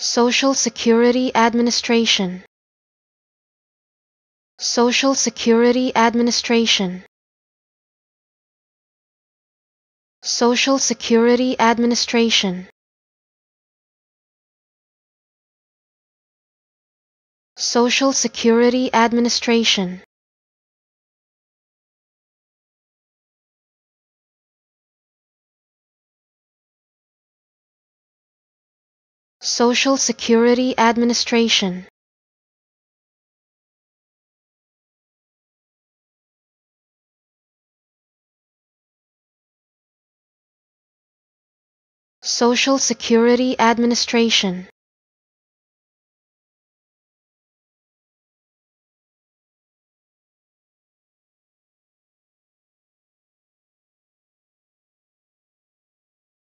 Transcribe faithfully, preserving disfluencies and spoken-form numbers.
Social Security Administration. Social Security Administration. Social Security Administration. Social Security Administration. Social Security Administration. Social Security Administration.